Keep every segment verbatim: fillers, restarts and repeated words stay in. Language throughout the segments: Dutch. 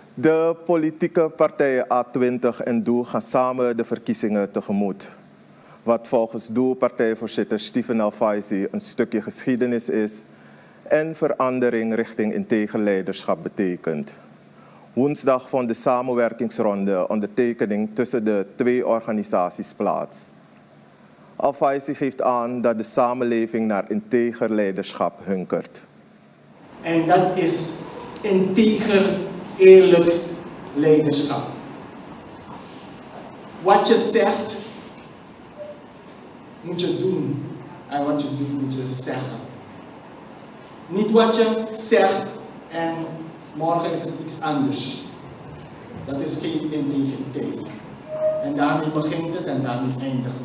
De politieke partijen A twintig en D O E gaan samen de verkiezingen tegemoet. Wat volgens D O E-partijvoorzitter Stephen El-Faizi een stukje geschiedenis is en verandering richting integer leiderschap betekent. Woensdag vond de samenwerkingsronde ondertekening tussen de twee organisaties plaats. El-Faizi geeft aan dat de samenleving naar integer leiderschap hunkert. En dat is integer, eerlijk leiderschap. Wat je zegt, moet je doen. En wat je doet, moet je zeggen. Niet wat je zegt en morgen is het iets anders. Dat is geen integriteit. En daarmee begint het en daarmee eindigt het.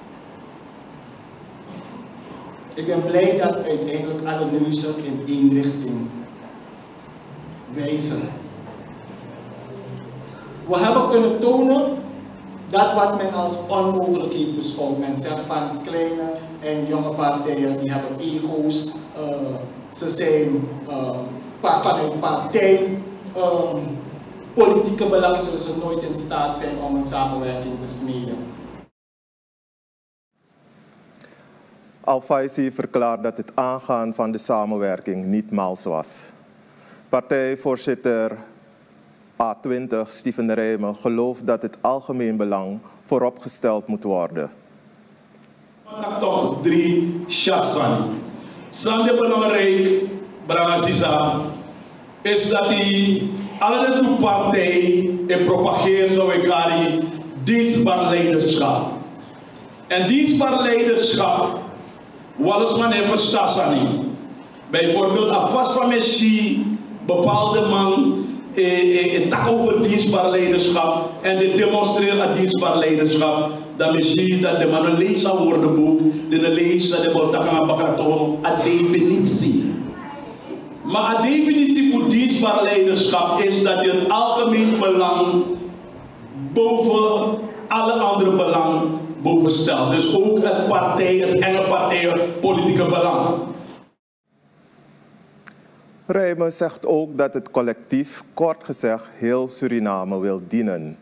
Ik ben blij dat uiteindelijk alle neuzen in één richting wijzen. We hebben kunnen tonen dat wat men als onmogelijk heeft beschouwd. Men zegt van kleine en jonge partijen die hebben ego's. Uh, ze zijn uh, vanuit partij, uh, politieke belangen zullen ze nooit in staat zijn om een samenwerking te smeden. El-Faizi verklaart dat het aangaan van de samenwerking niet mals was. Partijvoorzitter A twintig, Stephen Rijmen, gelooft dat het algemeen belang vooropgesteld moet worden. Ik toch drie shots van. Zande belangrijk, Brangasisa, is dat die alle twee partijen en propageert zo elkaar dienstbaar leiderschap. En dienstbaar leiderschap, wat is men even stasani? Bijvoorbeeld, alvast van mensen, bepaalde man, een tak over dienstbaar leiderschap en de demonstreert aan dienstbaar leiderschap. Dan zie je dat de man een lees aan woordenboek, de lees dat de man aan bakkeratoon, een definitie. Maar een definitie voor dienstbaar leiderschap is dat je het algemeen belang boven alle andere belangen bovenstelt. Dus ook het partij, het enge partij, politieke belang. Rijmen zegt ook dat het collectief, kort gezegd, heel Suriname wil dienen.